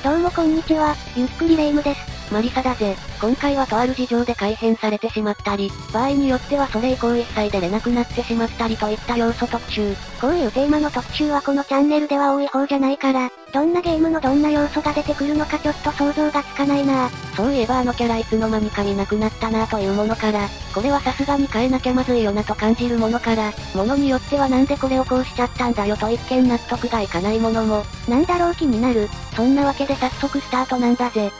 どうもこんにちは、ゆっくりレ夢ムです。 マリサだぜ。今回はとある事情で改変されてしまったり、場合によってはそれ以降一切出れなくなってしまったりといった要素特集。 こういうテーマの特集はこのチャンネルでは多い方じゃないから、どんなゲームのどんな要素が出てくるのかちょっと想像がつかないな。 そういえばあのキャラいつの間にか見なくなったなというものから、これはさすがに変えなきゃまずいよなと感じるものから、ものによってはなんでこれをこうしちゃったんだよと一見納得がいかないものも、 なんだろう気になる。 そんなわけで早速スタートなんだぜ。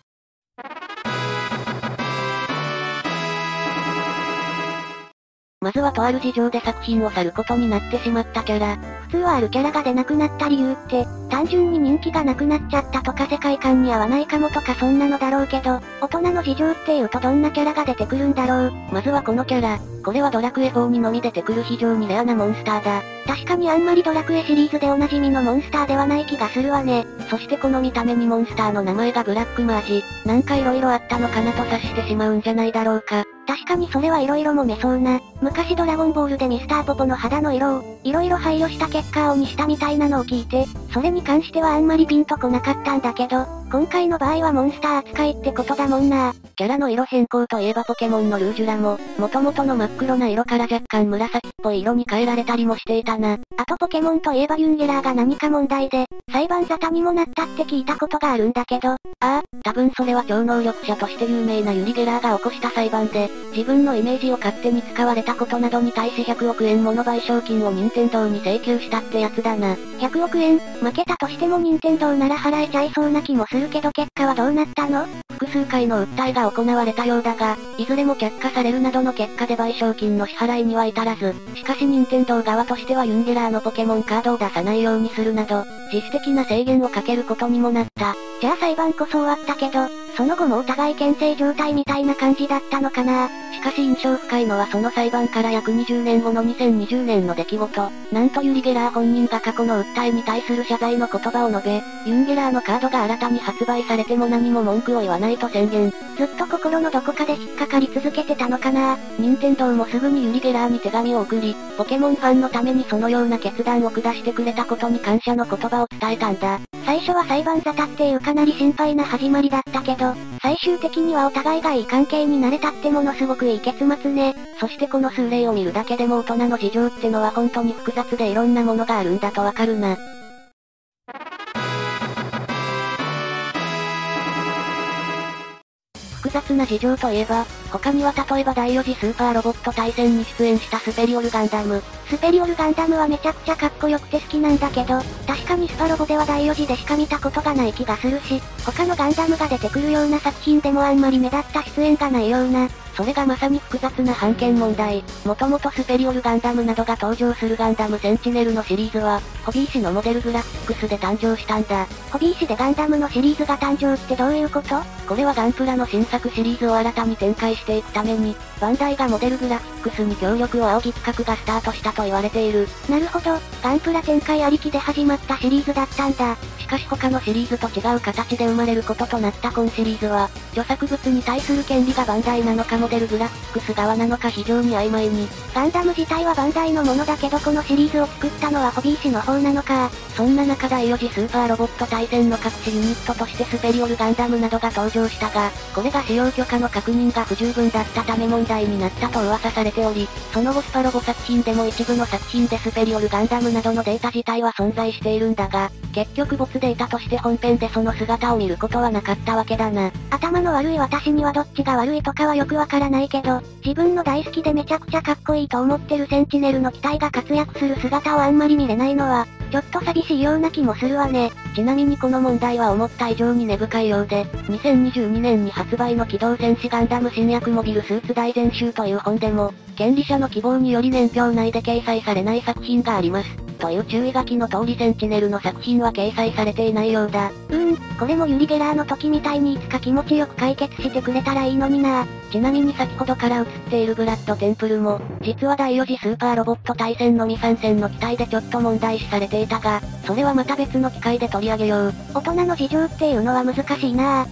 まずはとある事情で作品を去ることになってしまったキャラ。 普通はあるキャラが出なくなった理由って、単純に人気がなくなっちゃったとか世界観に合わないかもとかそんなのだろうけど、大人の事情っていうとどんなキャラが出てくるんだろう。 まずはこのキャラ。これはドラクエ4にのみ出てくる非常にレアなモンスターだ。 確かにあんまりドラクエシリーズでおなじみのモンスターではない気がするわね。 そしてこの見た目にモンスターの名前がブラックマージ。なんか色々あったのかなと察してしまうんじゃないだろうか。 確かにそれは色々揉めそうな。昔ドラゴンボールでミスターポポの肌の色を、色々配慮した結果青にしたみたいなのを聞いて、それに関してはあんまりピンとこなかったんだけど、今回の場合はモンスター扱いってことだもんな。 キャラの色変更といえばポケモンのルージュラも、元々の真っ黒な色から若干紫っぽい色に変えられたりもしていたな。 あとポケモンといえばユンゲラーが何か問題で、裁判沙汰にもなったって聞いたことがあるんだけど、 多分それは超能力者として有名なユリゲラーが起こした裁判で、自分のイメージを勝手に使われたことなどに対し100億円もの賠償金を任天堂に請求したってやつだな。 100億円、負けたとしても任天堂なら払えちゃいそうな気もするけど結果はどうなったの？ 複数回の訴えが行われたようだが、いずれも却下されるなどの結果で賠償金の支払いには至らず、しかし任天堂側としてはユンゲラーのポケモンカードを出さないようにするなど、実質的な制限をかけることにもなった。 じゃあ裁判こそ終わったけど、その後もお互い牽制状態みたいな感じだったのかな。 しかし印象深いのはその裁判から約20年後の2020年の出来事。なんとユリゲラー本人が過去の訴えに対する謝罪の言葉を述べ、ユンゲラーのカードが新たに発売されても何も文句を言わないと宣言。 ずっと心のどこかで引っかかり続けてたのかな。 任天堂もすぐにユリゲラーに手紙を送り、ポケモンファンのためにそのような決断を下してくれたことに感謝の言葉を伝えたんだ。 最初は裁判沙汰っていうかなり心配な始まりだったけど、最終的にはお互いがいい関係になれたってものすごくいい結末ね。 そしてこの数例を見るだけでも大人の事情ってのは本当に複雑でいろんなものがあるんだとわかるな。複雑な事情といえば、他には例えば第4次スーパーロボット対戦に出演したスペリオルガンダム。 スペリオルガンダムはめちゃくちゃかっこよくて好きなんだけど、確かにスパロボでは第4次でしか見たことがない気がするし、他のガンダムが出てくるような作品でもあんまり目立った出演がないような。 それがまさに複雑な版権問題。もともとスペリオルガンダムなどが登場するガンダムセンチネルのシリーズは、ホビー紙のモデルグラフィックスで誕生したんだ。 ホビー紙でガンダムのシリーズが誕生ってどういうこと？ これはガンプラの新作シリーズを新たに展開していくために、バンダイがモデルグラフィックスに協力を仰ぎ企画がスタートしたと言われている。 なるほど、ガンプラ展開ありきで始まったシリーズだったんだ。 しかし他のシリーズと違う形で生まれることとなった今シリーズは、著作物に対する権利がバンダイなのかモデルグラフィックス側なのか非常に曖昧に。 ガンダム自体はバンダイのものだけどこのシリーズを作ったのはホビー紙の方なのか。 そんな中第4次スーパーロボット対戦の各種ユニットとしてスペリオルガンダムなどが登場したが、これが使用許可の確認が不十分だったため問題になったと噂されており、その後スパロボ作品でも一部の作品でスペリオルガンダムなどのデータ自体は存在しているんだが、結局没データとして本編でその姿を見ることはなかったわけだな。 頭の悪い私にはどっちが悪いとかはよくわからないけど、自分の大好きでめちゃくちゃかっこいいと思ってるセンチネルの機体が活躍する姿をあんまり見れないのは、ちょっと寂しいような気もするわね。 ちなみにこの問題は思った以上に根深いようで、2022年に発売の機動戦士ガンダム新薬モビルスーツ大全集という本でも、権利者の希望により年表内で掲載されない作品があります。という注意書きの通りセンチネルの作品は掲載されていないようだ。 これもユリゲラーの時みたいにいつか気持ちよく解決してくれたらいいのにな。 ちなみに先ほどから映っているブラッドテンプルも、実は第4次スーパーロボット対戦の未参戦の機体でちょっと問題視されていたが、それはまた別の機会で取り上げよう。 大人の事情っていうのは難しいな。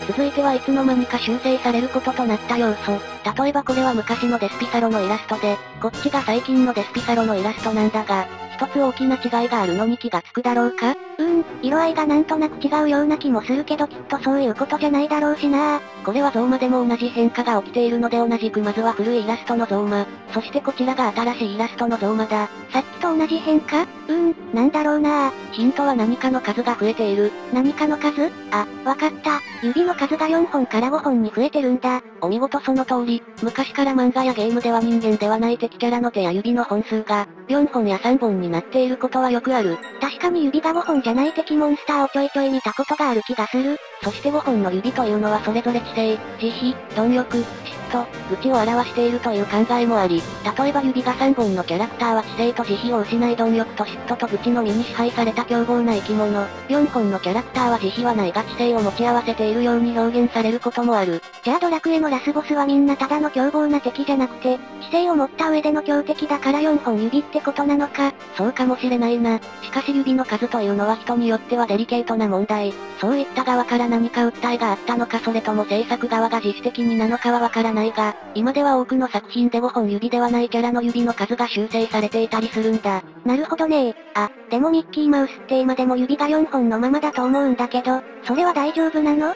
続いてはいつの間にか修正されることとなった要素。例えばこれは昔のデスピサロのイラストで、こっちが最近のデスピサロのイラストなんだが、一つ大きな違いがあるのに気がつくだろうか？ 色合いがなんとなく違うような気もするけどきっとそういうことじゃないだろうしな。 これはゾーマでも同じ変化が起きているので同じくまずは古いイラストのゾーマ、そしてこちらが新しいイラストのゾーマだ。 さっきと同じ変化？なんだろうな。 ヒントは何かの数が増えている。 何かの数？わかった。指の数が4本から5本に増えてるんだ。 お見事その通り、昔から漫画やゲームでは人間ではない敵キャラの手や指の本数が、4本や3本になっていることはよくある。 確かに指が5本じゃない敵モンスターをちょいちょい見たことがある気がする。 そして5本の指というのはそれぞれ知性、慈悲、貪欲、嫉妬、愚痴を表しているという考えもあり、例えば指が3本のキャラクターは知性と慈悲を失い貪欲と嫉妬と愚痴の身に支配された凶暴な生き物。4本のキャラクターは慈悲はないが知性を持ち合わせているように表現されることもある。 じゃあドラクエのラスボスはみんなただの凶暴な敵じゃなくて、知性を持った上での強敵だから4本指ってことなのか。 そうかもしれないな。しかし指の数というのは人によってはデリケートな問題。そういった側から何か訴えがあったのかそれとも制作側が自主的になのかはわからないが、今では多くの作品で5本指ではないキャラの指の数が修正されていたりするんだ。 なるほどね。でもミッキーマウスって今でも指が4本のままだと思うんだけど、それは大丈夫なの？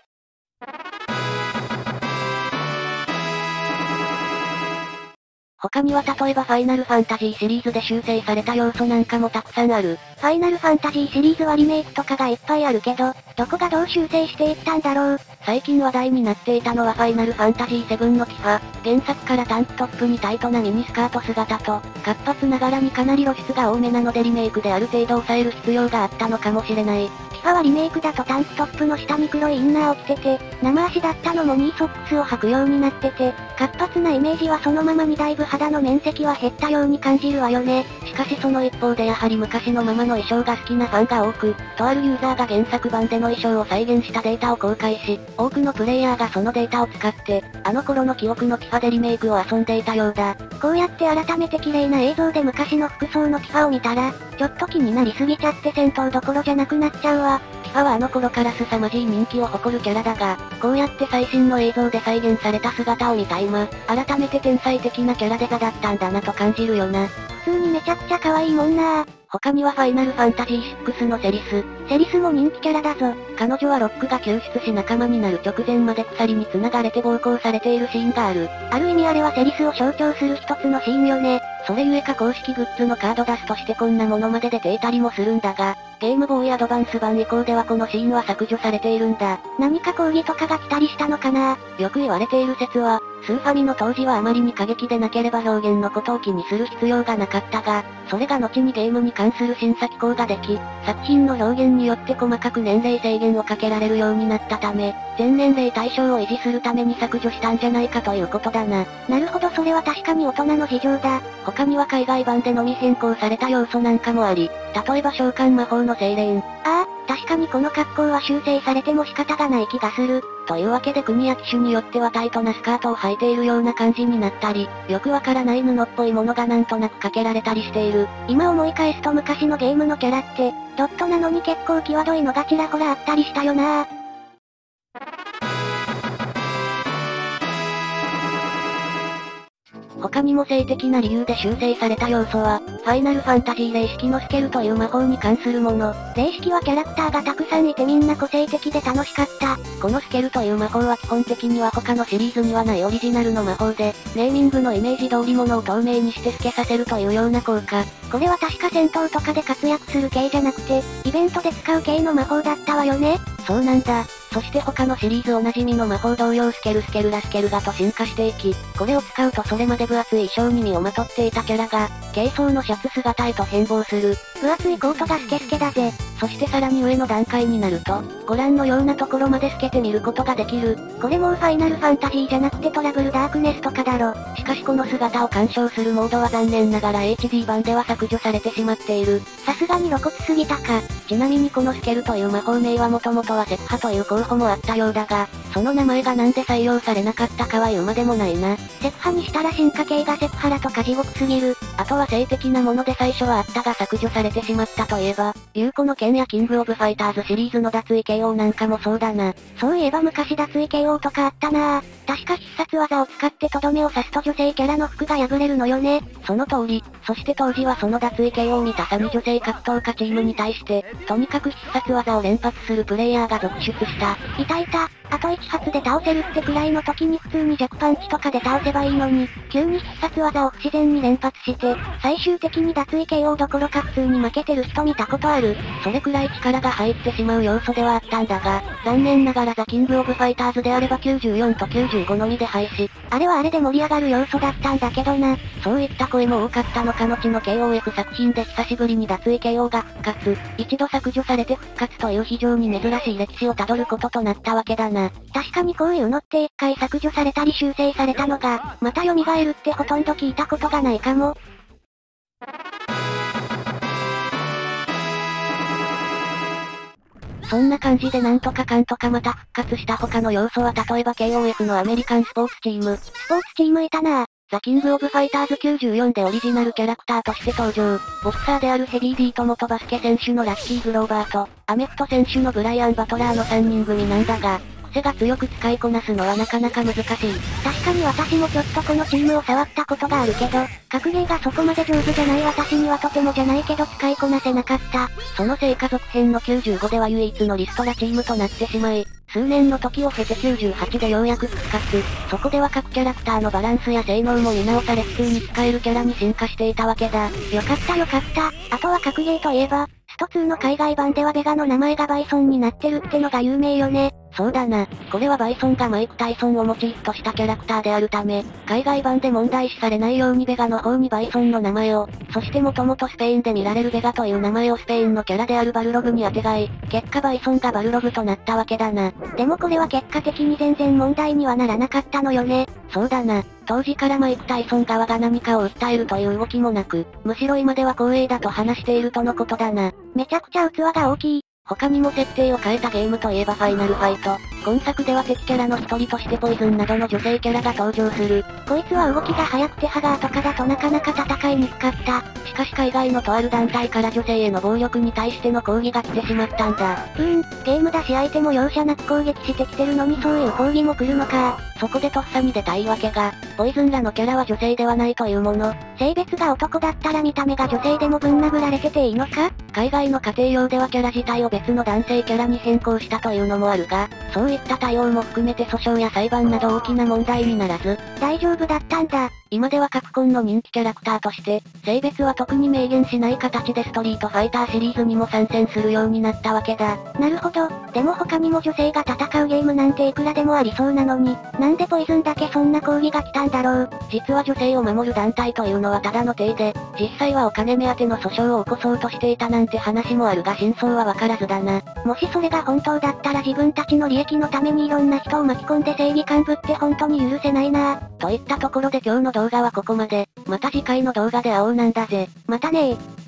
他には例えばファイナルファンタジーシリーズで修正された要素なんかもたくさんある。 ファイナルファンタジーシリーズはリメイクとかがいっぱいあるけど、どこがどう修正していったんだろう。 最近話題になっていたのはファイナルファンタジー7のキファ。原作からタンクトップにタイトなミニスカート姿と、活発ながらにかなり露出が多めなのでリメイクである程度抑える必要があったのかもしれない。 キファはリメイクだとタンクトップの下に黒いインナーを着てて、生足だったのもニーソックスを履くようになってて、活発なイメージはそのままにだいぶ肌の面積は減ったように感じるわよね。 しかしその一方でやはり昔のままの衣装が好きなファンが多く、とあるユーザーが原作版での衣装を再現したデータを公開し、多くのプレイヤーがそのデータを使って、あの頃の記憶のキファでリメイクを遊んでいたようだ。 こうやって改めて綺麗な映像で昔の服装のキファを見たら、ちょっと気になりすぎちゃって戦闘どころじゃなくなっちゃうわ。 キファはあの頃から凄まじい人気を誇るキャラだが、こうやって最新の映像で再現された姿を見た今、改めて天才的なキャラデザだったんだなと感じるよな。 普通にめちゃくちゃ可愛いもんな。 他にはファイナルファンタジー6のセリス。 セリスも人気キャラだぞ。 彼女はロックが救出し仲間になる直前まで鎖に繋がれて暴行されているシーンがある。 ある意味あれはセリスを象徴する一つのシーンよね。 それゆえか公式グッズのカード出すとしてこんなものまで出ていたりもするんだが、ゲームボーイアドバンス版以降ではこのシーンは削除されているんだ。 何か抗議とかが来たりしたのかな？ よく言われている説は、スーファミの当時はあまりに過激でなければ表現のことを気にする必要がなかったが、それが後にゲームに関する審査機構ができ、作品の表現によって細かく年齢制限をかけられるようになったため、全年齢対象を維持するために削除したんじゃないかということだな。 なるほどそれは確かに大人の事情だ。 他には海外版でのみ変更された要素なんかもあり、例えば召喚魔法の精霊。 確かにこの格好は修正されても仕方がない気がする。 というわけで国や機種によってはタイトなスカートを履いているような感じになったり、よくわからない布っぽいものがなんとなくかけられたりしている。 今思い返すと昔のゲームのキャラって、ドットなのに結構際どいのがちらほらあったりしたよな。 他にも性的な理由で修正された要素は、ファイナルファンタジー霊式のスケルという魔法に関するもの。 霊式はキャラクターがたくさんいてみんな個性的で楽しかった。 このスケルという魔法は基本的には他のシリーズにはないオリジナルの魔法で、ネーミングのイメージ通り物を透明にして透けさせるというような効果。 これは確か戦闘とかで活躍する系じゃなくて、イベントで使う系の魔法だったわよね。 そうなんだ。そして他のシリーズおなじみの魔法同様スケルラスケルガと進化していき、これを使うとそれまで分厚い衣装に身をまとっていたキャラが、軽装のシャツ姿へと変貌する。 分厚いコートがスケスケだぜ。 そしてさらに上の段階になると、ご覧のようなところまで透けて見ることができる。 これもうファイナルファンタジーじゃなくてトラブルダークネスとかだろ。 しかしこの姿を鑑賞するモードは残念ながら HD 版では削除されてしまっている。 さすがに露骨すぎたか。 ちなみにこのスケルという魔法名はもともとはセプハという候補もあったようだが、 その名前がなんで採用されなかったかは言うまでもないな。 セクハにしたら進化系がセクハラとか地獄すぎる。 あとは性的なもので最初はあったが削除されてしまったといえば、ユウコの剣やキングオブファイターズシリーズの脱衣 KO なんかもそうだな。 そういえば昔脱衣 KO とかあったなぁ。確か必殺技を使ってとどめを刺すと女性キャラの服が破れるのよね。 その通り。そして当時はその脱衣 KO を見たサニ女性格闘家チームに対して、とにかく必殺技を連発するプレイヤーが続出した。 いたいた。あと1発で倒せるってくらいの時に普通に弱パンチとかで倒せばいいのに、急に必殺技を不自然に連発して、最終的に脱衣 KO どころか普通に負けてる人見たことある。 それくらい力が入ってしまう要素ではあったんだが、残念ながらザ・キングオブファイターズであれば94と95のみで廃止。 あれはあれで盛り上がる要素だったんだけどな。 そういった声も多かったのか後の KOF 作品で久しぶりに脱衣 KO が復活。一度削除されて復活という非常に珍しい歴史をたどることとなったわけだな。 確かにこういうのって一回削除されたり修正されたのが、また蘇るってほとんど聞いたことがないかも。 そんな感じでなんとかかんとかまた復活した他の要素は例えば KOF のアメリカンスポーツチーム。 スポーツチームいたなぁ。 ザ・キングオブファイターズ94でオリジナルキャラクターとして登場。ボクサーであるヘビー D と元バスケ選手のラッキー・グローバーと、アメフト選手のブライアン・バトラーの3人組なんだが、癖が強く使いこなすのはなかなか難しい。 確かに私もちょっとこのチームを触ったことがあるけど、格ゲーがそこまで上手じゃない私にはとてもじゃないけど使いこなせなかった。 そのせいか続編の95では唯一のリストラチームとなってしまい、数年の時を経て98でようやく復活。そこでは各キャラクターのバランスや性能も見直され普通に使えるキャラに進化していたわけだ。 よかったよかった。あとは格ゲーといえば、スト2の海外版ではベガの名前がバイソンになってるってのが有名よね。 そうだな。これはバイソンがマイク・タイソンをモチーフとしたキャラクターであるため、海外版で問題視されないようにベガの方にバイソンの名前を、そしてもともとスペインで見られるベガという名前をスペインのキャラであるバルログに当てがい、結果バイソンがバルログとなったわけだな。 でもこれは結果的に全然問題にはならなかったのよね。 そうだな。当時からマイク・タイソン側が何かを訴えるという動きもなく、むしろ今では光栄だと話しているとのことだな。 めちゃくちゃ器が大きい。 他にも設定を変えたゲームといえばファイナルファイト。今作では敵キャラの一人としてポイズンなどの女性キャラが登場する。 こいつは動きが速くてハガーとかだとなかなか戦いにくかった。 しかし海外のとある団体から女性への暴力に対しての抗議が来てしまったんだ。 ゲームだし相手も容赦なく攻撃してきてるのにそういう抗議も来るのか。 そこでとっさに出た言い訳が、ポイズンらのキャラは女性ではないというもの。 性別が男だったら見た目が女性でもぶん殴られてていいのか？ 海外の家庭用ではキャラ自体を別の男性キャラに変更したというのもあるが、そういった対応も含めて訴訟や裁判など大きな問題にならず、 大丈夫だったんだ。 今ではカプコンの人気キャラクターとして、性別は特に明言しない形でストリートファイターシリーズにも参戦するようになったわけだ。 なるほど。でも他にも女性が戦うゲームなんていくらでもありそうなのに、なんでポイズンだけそんな抗議が来たんだろう。 実は女性を守る団体というのはただの体で、実際はお金目当ての訴訟を起こそうとしていたなんて話もあるが真相はわからずだな。 もしそれが本当だったら自分たちの利益のためにいろんな人を巻き込んで正義感ぶって本当に許せないな。 といったところで今日の動画はここまで。また次回の動画で会おうなんだぜ。 またねー。